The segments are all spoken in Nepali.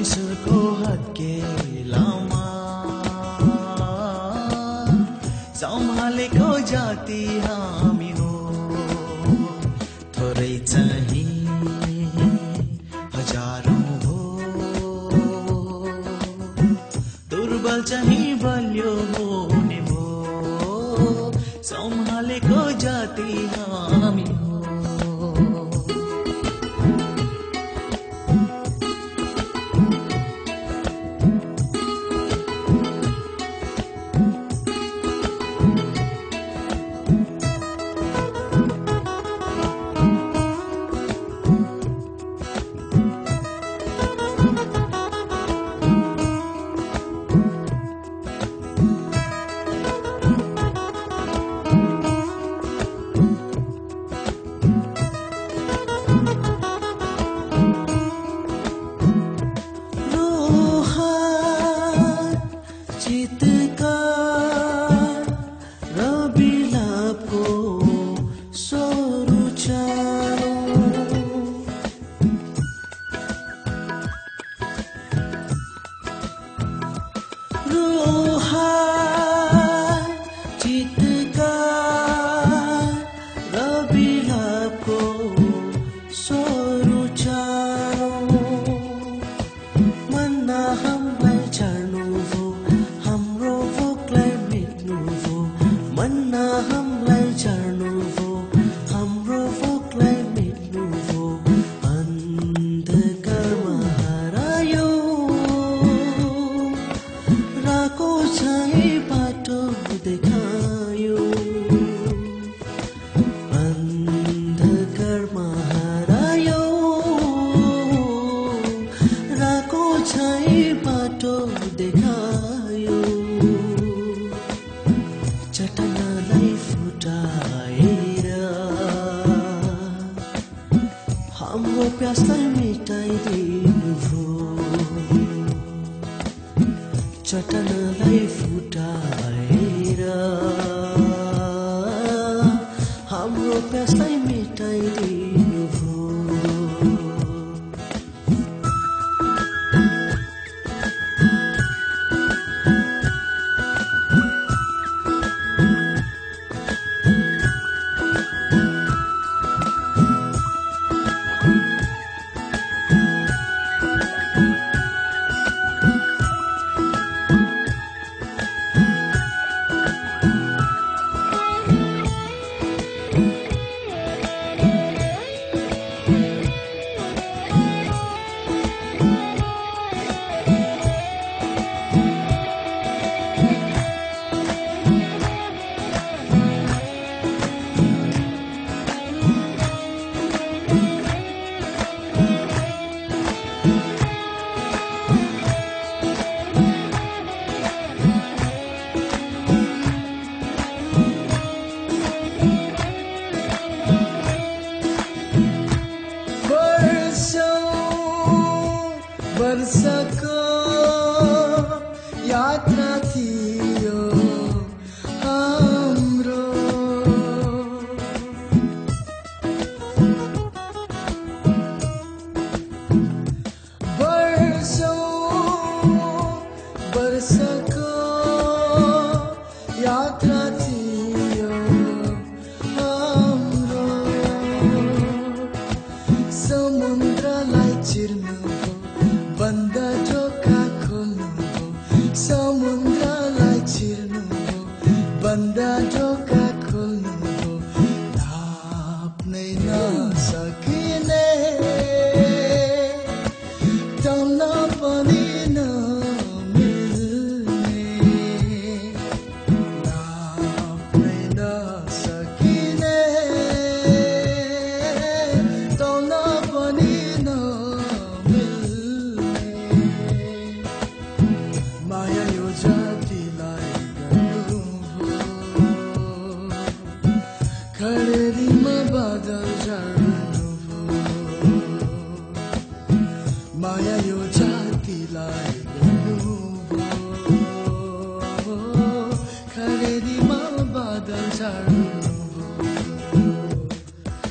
ईश्वरको हत्केलामा सम्हालेको जाति हामी हो। थोरै चाहिँ हजारौं हो, दुर्बल चाहिँ बलियो हुने हो। सम्हालेको जाति हामी हो। हाम्रो प्यासलाई मेटाइदिनुभो, चट्टानलाई फुटाएर हाम्रो प्यासलाई मेटाइदिनुभो। वर्षको यात्रा थियो हाम्रो, वर्षको यात्रा थियो हाम्रो। समुद्रलाई चिर्नु बन्द ढोका खोल्नु हो, समुद्रलाई चिर्नु हो, बन्द ढोका खोल्नु हो। नाप्नै नसकिने तल्न पनि नमिल्ने, नाप्नै नसकिने तल्न पनि माया यो जातिलाई गर्नुभयो, खडेरीमा बादल झार्नुभयो। माया यो जातिलाई गर्नुभयो, खडेरीमा बादल झार्नुभयो।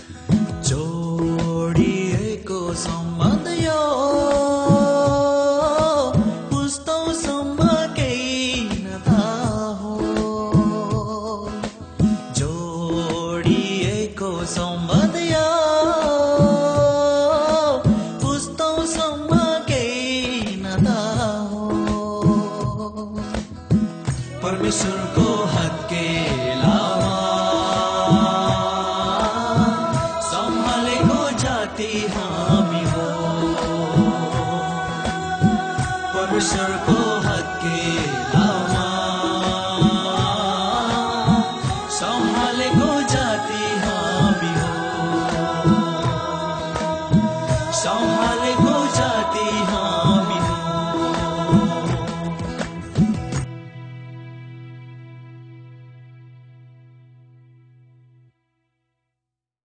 जोडिएको सम्बन्ध यो अवसरको